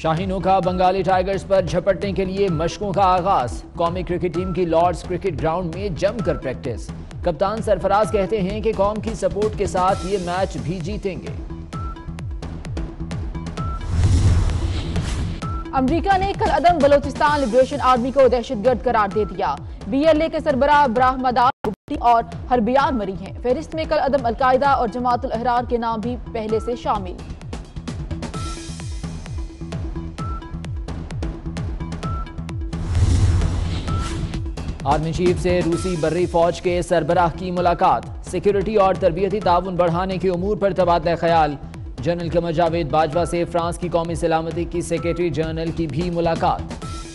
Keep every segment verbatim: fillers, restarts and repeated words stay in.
शाहीनों का बंगाली टाइगर्स पर झपटने के लिए मशकों का आगाज। कौमी क्रिकेट टीम की लॉर्ड्स क्रिकेट ग्राउंड में जमकर प्रैक्टिस। कप्तान सरफराज कहते हैं कि कौम की सपोर्ट के साथ ये मैच भी जीतेंगे। अमेरिका ने कल अदम बलोचिस्तान लिबरेशन आर्मी को दहशतगर्द करार दे दिया। बीएलए के सरबराह ब्राहमदार और हरबियान मरी हैं। फहरिस्त में कल अदम अलकायदा और जमातुल अहरार के नाम भी पहले से शामिल। आर्मी चीफ से रूसी बर्री फौज के सरबराह की मुलाकात। सिक्योरिटी और तरबियती ताउन बढ़ाने के उमूर पर तबादला ख्याल। जनरल कमर जावेद बाजवा से फ्रांस की कौमी सलामती की सेक्रेटरी जनरल की भी मुलाकात।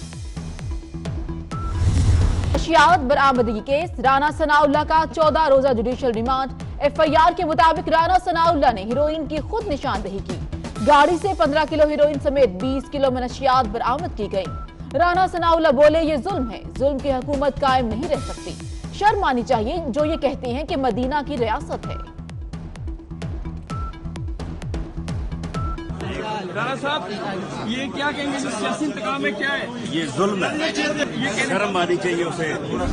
नशियात बरामदगी केस। राना सनाउल्लाह का चौदह रोजा judicial remand. F I R के मुताबिक राना सनाउल्लाह ने हीरोइन की खुद निशानदेही की। गाड़ी से पंद्रह किलो हीरोइन समेत बीस किलो मनशियात बरामद की गई। राना सनाउल्लाह बोले ये जुल्म है, जुल्म की हुकूमत कायम नहीं रह सकती। शर्म आनी चाहिए जो ये कहते हैं कि मदीना की रियासत है। राणा साहब, ये क्या कहेंगे, सियासी इंतकाम में क्या है? ये जुल्म है, ये शर्म आनी चाहिए उसे।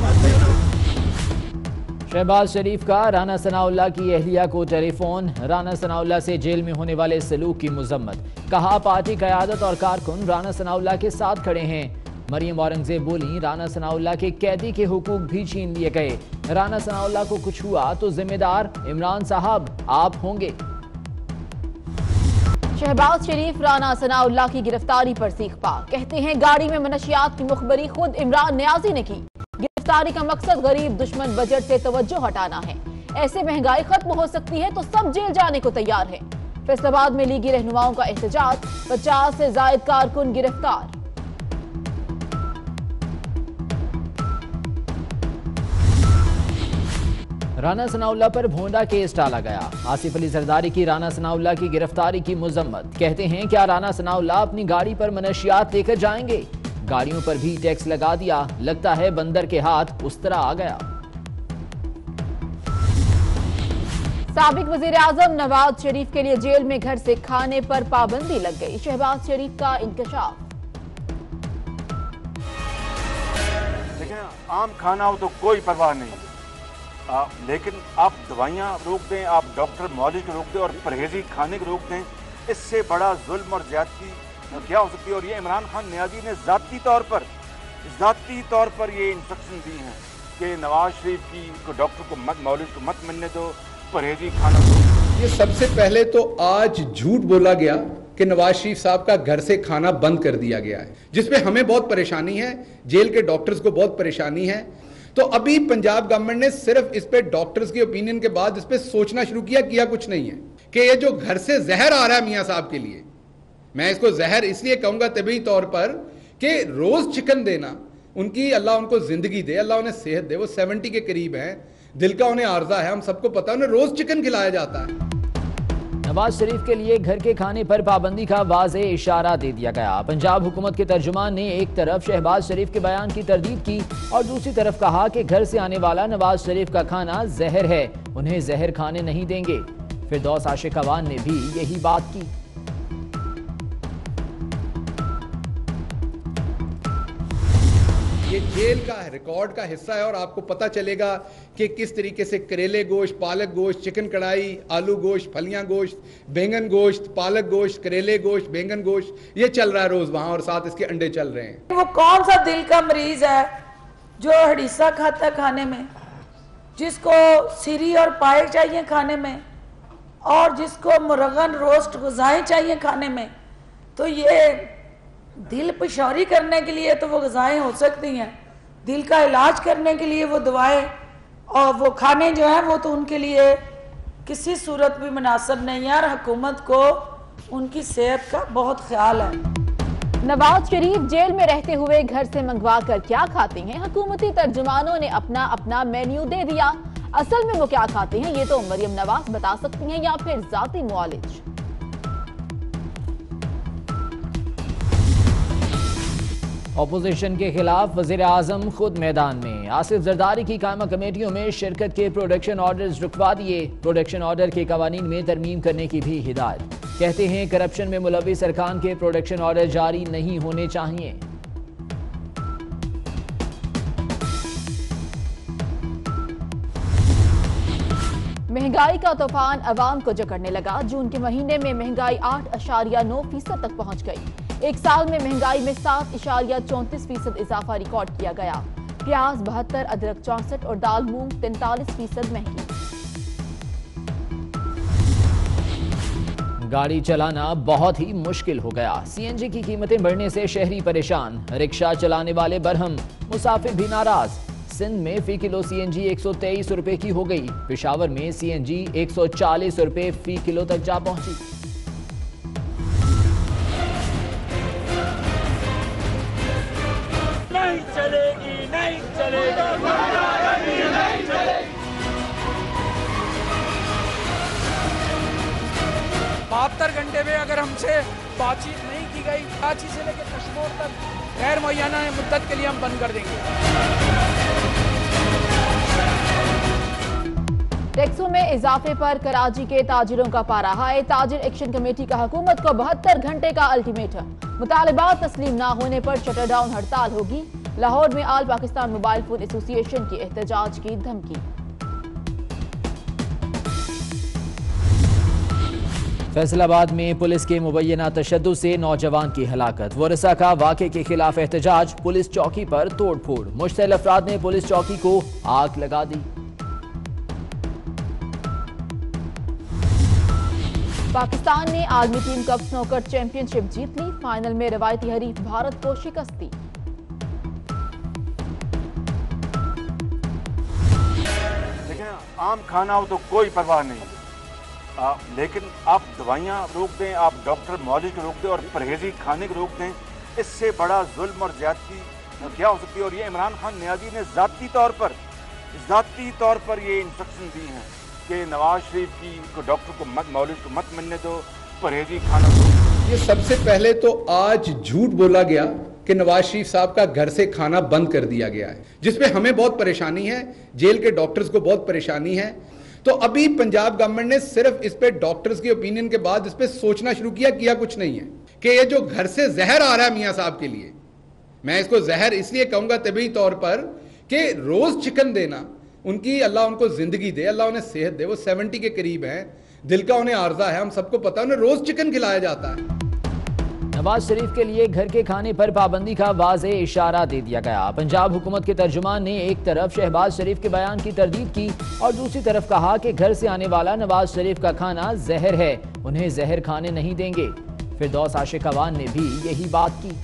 शहबाज शरीफ का राना सनाउल्लाह की अहलिया को टेलीफोन। राना सनाउल्लाह से जेल में होने वाले सलूक की मुजम्मत। कहा पार्टी क़यादत और कारकुन राना सनाउल्लाह के साथ खड़े हैं। मरियम औरंगजेब बोली राना सनाउल्लाह के कैदी के हुकूक भी छीन लिए गए। राना सनाउल्लाह को कुछ हुआ तो जिम्मेदार इमरान साहब आप होंगे। शहबाज शरीफ राना सनाउल्लाह की गिरफ्तारी पर सीख पा। कहते हैं गाड़ी में मनशियात की मुखबरी खुद इमरान न्याजी ने की। गिरफ्तारी का मकसद गरीब दुश्मन बजट से तवज्जो हटाना है। ऐसे महंगाई खत्म हो सकती है तो सब जेल जाने को तैयार है। फैसलाबाद में लीगी रहनुमाओं का एहतजाज। पचास से जायद कारकुन गिरफ्तार। राना सनाउल्लाह पर भोंडा केस टाला गया। आसिफ अली जरदारी की राना सनाउल्लाह की गिरफ्तारी की मुजम्मत। कहते हैं क्या राना सनाउल्लाह अपनी गाड़ी पर मनशियात लेकर जाएंगे? गाड़ियों पर भी टैक्स लगा दिया। लगता है बंदर के हाथ उस तरह आ गया। साबिक वजीर आजम नवाज शरीफ के लिए जेल में घर से खाने पर पाबंदी लग गई। शहबाज शरीफ का इंकशाफ। देखें, आम खाना हो तो कोई परवाह नहीं, आ, लेकिन आप दवाइयाँ रोक दें, आप डॉक्टर मौलिक रोक दें और परहेजी खाने को रोक दें, इससे बड़ा जुल्म और ज्यादती क्या हो सकती है? और ये इमरान खान नियाजी ने जाती तौर पर जाती तौर पर ये इंस्ट्रक्शन दी हैं कि नवाज शरीफ की को डॉक्टर को मत मौलिक को मत मिलने दो, परहेजी खाना दो। ये सबसे पहले तो आज झूठ बोला गया कि नवाज शरीफ साहब का घर से खाना बंद कर दिया गया है, जिसपे हमें बहुत परेशानी है, जेल के डॉक्टर्स को बहुत परेशानी है। तो अभी पंजाब गवर्नमेंट ने सिर्फ इस पे डॉक्टर्स के ओपिनियन के बाद इस पे सोचना शुरू किया किया कुछ नहीं है कि ये जो घर से जहर आ रहा है मियां साहब के लिए, मैं इसको जहर इसलिए कहूंगा तभी तौर पर कि रोज चिकन देना, उनकी अल्लाह उनको जिंदगी दे, अल्लाह उन्हें सेहत दे, वो सेवेंटी के करीब हैं, दिल का उन्हें आर्जा है, हम सबको पता है, उन्हें रोज चिकन खिलाया जाता है। नवाज शरीफ के लिए घर के खाने पर पाबंदी का वाज़े इशारा दे दिया गया। पंजाब हुकूमत के तर्जुमान ने एक तरफ शहबाज शरीफ के बयान की तरदीद की और दूसरी तरफ कहा कि घर से आने वाला नवाज शरीफ का खाना जहर है, उन्हें जहर खाने नहीं देंगे। फिरदौस आशिक अवान ने भी यही बात की। ये जेल का रिकॉर्ड का हिस्सा है और आपको पता चलेगा कि किस तरीके से करेले गोश्त, पालक गोश्त, चिकन कढ़ाई, आलू गोश्त, फलियां गोश्त, बैंगन गोश्त, पालक गोश्त, करेले गोश्त, बैंगन गोश्त, ये चल रहा है रोज वहां और साथ इसके अंडे चल रहे हैं। वो कौन सा दिल का मरीज है जो हड़ीसा खाता है खाने में, जिसको सिरी और पाए चाहिए खाने में, और जिसको मुरगन रोस्ट गुज़ाएं चाहिए खाने में? तो ये दिल पिशौरी करने के लिए तो वो ग़िज़ाएँ हो सकती हैं, दिल का इलाज करने के लिए वो दवाएं और वो खाने जो हैं वो तो उनके लिए किसी सूरत भी मुनासिब नहीं है। और हुकूमत को उनकी सेहत का बहुत ख्याल है। नवाज शरीफ जेल में रहते हुए घर से मंगवा कर क्या खाते हैं? हुकूमती तर्जुमानों ने अपना अपना मेन्यू दे दिया। असल में वो क्या खाते हैं ये तो मरियम नवाज बता सकती हैं या फिर जाती मुआलिज। अपोजिशन के खिलाफ वजीर आजम खुद मैदान में। आसिफ जरदारी की कायमा कमेटियों में शिरकत के प्रोडक्शन ऑर्डर्स रुकवा दिए। प्रोडक्शन ऑर्डर के कवानीन में तरमीम करने की भी हिदायत। कहते हैं करप्शन में मुलविस अरकान के प्रोडक्शन ऑर्डर जारी नहीं होने चाहिए। महंगाई का तूफान अवाम को जकड़ने लगा। जून के महीने में महंगाई आठ अशारिया नौ फीसद तक पहुंच गई। एक साल में महंगाई में सात इशारिया चौंतीस फीसद इजाफा रिकॉर्ड किया गया। प्याज बहत्तर, अदरक चौंसठ और दाल मूंग तैंतालीस फीसद महंगी। गाड़ी चलाना बहुत ही मुश्किल हो गया। सीएनजी की कीमतें बढ़ने से शहरी परेशान, रिक्शा चलाने वाले बरहम, मुसाफिर भी नाराज। सिंध में फी किलो सीएनजी एक सौ तेईस रुपए की हो गई। पेशावर में सीएनजी एक सौ चालीस रुपए फी किलो तक जा पहुंची। नहीं चलेगी, नहीं चलेगी, नहीं चलेगी। बहत्तर घंटे में अगर हमसे बातचीत नहीं की गई, कराची से लेकर कश्मीर तक गैर मुअय्यना मुद्दत के लिए हम बंद कर देंगे। टैक्सों में इजाफे पर कराची के ताजिरों का पारा हाई। ताजिर एक्शन कमेटी का हुकूमत को बहत्तर घंटे का अल्टीमेटम। मुतालिबात तस्लीम न होने पर शटर डाउन हड़ताल होगी। लाहौर में all Pakistan mobile phone association की एहतजाज की धमकी। फैसलाबाद में पुलिस के मुबैना तशद्दुद से नौजवान की हलाकत। वरसा का वाक़े के खिलाफ एहतजाज। पुलिस चौकी पर तोड़ फोड़। मुश्तइल अफराद ने पुलिस चौकी को आग लगा दी। पाकिस्तान ने आलमी टीम कप स्नूकर चैंपियनशिप जीत ली। फाइनल में रवायती हरीफ भारत को शिकस्त दी। देखिए, आम खाना हो तो कोई परवाह नहीं, आ, लेकिन आप दवाइयाँ रोक दें, आप डॉक्टर मौलिक को रोक दें और परहेजी खाने को रोक दें, इससे बड़ा जुल्म और ज्यादती क्या हो सकती है। और ये इमरान खान नियाजी ने ज़ाती तौर पर ज़ाती तौर पर ये इंस्ट्रक्शन दी हैं कि नवाज शरीफ की को डॉक्टर को मत मौलिक को मत मिलने दो, परहेजी खाना दो। ये सबसे पहले तो आज झूठ बोला गया कि नवाज शरीफ साहब का घर से खाना बंद कर दिया गया है, जिसपे हमें बहुत परेशानी है, जेल के डॉक्टर्स को बहुत परेशानी है। तो अभी पंजाब गवर्नमेंट ने सिर्फ इस पे डॉक्टर्स के ओपिनियन के बाद इस पे सोचना शुरू किया किया कुछ नहीं है कि ये जो घर से जहर आ रहा है मियां साहब के लिए, मैं इसको जहर इसलिए कहूंगा तभी तौर पर कि रोज चिकन देना, उनकी अल्लाह उनको जिंदगी दे, अल्लाह उन्हें सेहत दे, वो सेवेंटी के करीब हैं, दिल का उन्हें आर्जा है, हम सबको पता है, उन्हें रोज चिकन खिलाया जाता है। नवाज शरीफ के लिए घर के खाने पर पाबंदी का वाज़े इशारा दे दिया गया। पंजाब हुकूमत के तर्जुमान ने एक तरफ शहबाज शरीफ के बयान की तरदीद की और दूसरी तरफ कहा कि घर से आने वाला नवाज शरीफ का खाना जहर है, उन्हें जहर खाने नहीं देंगे। फिरदौस आशिक अवान ने भी यही बात की।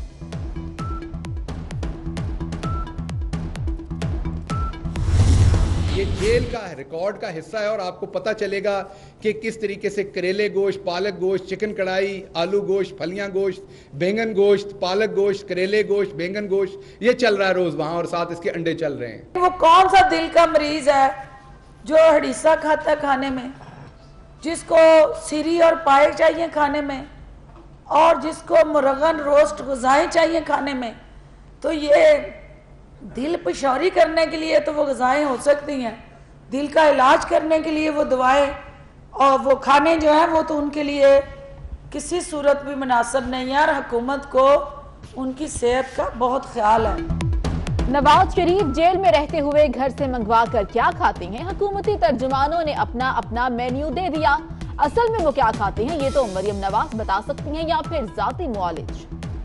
ये जेल का रिकॉर्ड का हिस्सा है और आपको पता चलेगा कि किस तरीके से करेले गोश्त, पालक गोश्त, चिकन कढ़ाई, आलू गोश्त, फलियां गोश्त, बैंगन गोश्त, पालक गोश्त, करेले गोश्त, बैंगन गोश्त, ये चल रहा है रोज वहां और साथ इसके अंडे चल रहे हैं। वो कौन सा दिल का मरीज है जो हड़ीसा खाता है खाने में, जिसको सिरी और पाए चाहिए खाने में, और जिसको मुरगन रोस्ट गुज़ाएं चाहिए खाने में। तो ये दिल पिशौरी करने के लिए तो वो ग़िज़ाएं हो सकती हैं, दिल का इलाज करने के लिए वो दवाएं और वो खाने जो हैं वो तो उनके लिए किसी सूरत भी मुनासिब नहीं है। और हुकूमत को उनकी सेहत का बहुत ख्याल है। नवाज शरीफ जेल में रहते हुए घर से मंगवा कर क्या खाते हैं? हुकूमती तर्जुमानों ने अपना अपना मेन्यू दे दिया। असल में वो क्या खाते हैं ये तो मरियम नवाज बता सकती हैं या फिर जाती मुआलिज।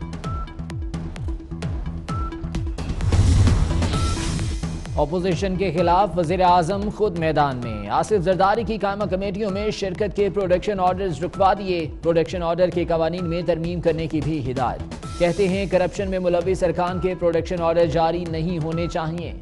अपोजिशन के खिलाफ वजीर आजम खुद मैदान में। आसिफ जरदारी की कायमा कमेटियों में शिरकत के प्रोडक्शन ऑर्डर्स रुकवा दिए। प्रोडक्शन ऑर्डर के कवानीन में तरमीम करने की भी हिदायत। कहते हैं करप्शन में मुलविस अरकान के प्रोडक्शन ऑर्डर जारी नहीं होने चाहिए।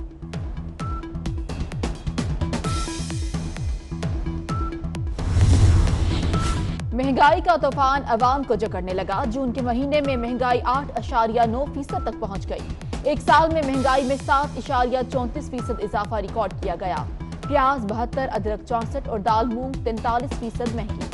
महंगाई का तूफान अवाम को जकड़ने लगा। जून के महीने में महंगाई आठ अशारिया नौ फीसद तक पहुंच गई। एक साल में महंगाई में सात इशारिया चौंतीस फीसद इजाफा रिकॉर्ड किया गया। प्याज बहत्तर, अदरक चौंसठ और दाल मूंग तैंतालीस फीसद महंगी।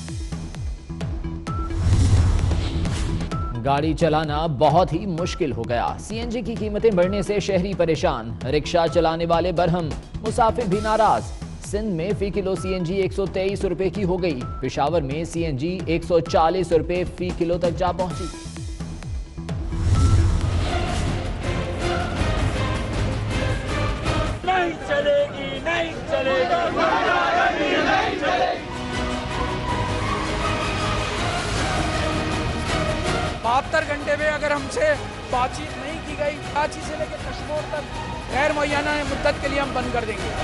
गाड़ी चलाना बहुत ही मुश्किल हो गया। सीएनजी की कीमतें बढ़ने से शहरी परेशान, रिक्शा चलाने वाले बरहम, मुसाफिर भी नाराज। सिंध में फी किलो सीएनजी एक सौ तेईस रुपए की हो गई। पेशावर में सीएनजी एक सौ चालीस रुपए फी किलो तक जा पहुंची। नहीं चलेगी, नहीं चलेगी, नहीं चलेगी। बहत्तर घंटे में अगर हमसे बातचीत नहीं की गई, कराची से लेकर कश्मीर तक गैर मुअय्यना मुद्दत के लिए हम बंद कर देंगे।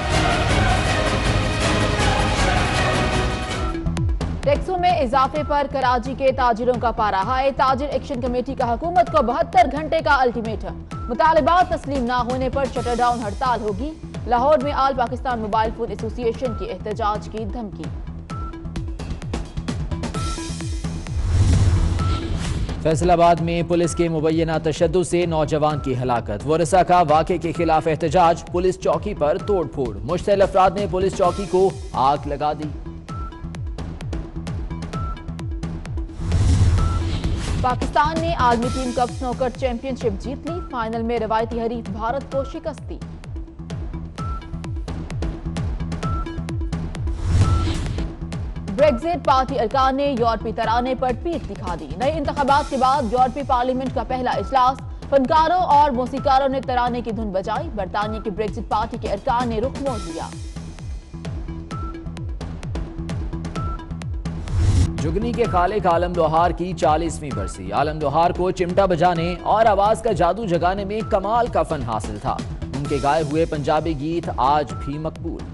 टैक्सों में इजाफे पर कराची के ताजिरों का पारा हाई। ताजिर एक्शन कमेटी का हुकूमत को बहत्तर घंटे का अल्टीमेटम। मुतालिबात तस्लीम न होने पर शटर डाउन हड़ताल होगी। लाहौर में all Pakistan mobile phone association की एहतजाज की धमकी। फैसलाबाद में पुलिस के मुबैना तशद्दुद से नौजवान की हलाकत। वरसा का वाक़े के खिलाफ एहतजाज। पुलिस चौकी पर तोड़ फोड़। मुश्तइल अफराद ने पुलिस चौकी को आग लगा दी। पाकिस्तान ने आलमी टीम कप स्नूकर चैंपियनशिप जीत ली। फाइनल में रवायती हरीफ भारत को शिकस्त दी। ब्रेक्जिट पार्टी अरकान ने यूरोपीय तराने पर पीठ दिखा दी। नए इंतखाबात के बाद यूरोपीय पार्लियामेंट का पहला इजलास। फनकारों और मौसीकारों ने तराने की धुन बजाई। बरतानिया की ब्रेक्जिट पार्टी के अरकान ने रुख मोड़ लिया। जुगनी के खालिक आलम लोहार की चालीसवीं बरसी। आलम लोहार को चिमटा बजाने और आवाज का जादू जगाने में कमाल का फन हासिल था। उनके गाए हुए पंजाबी गीत आज भी मकबूल।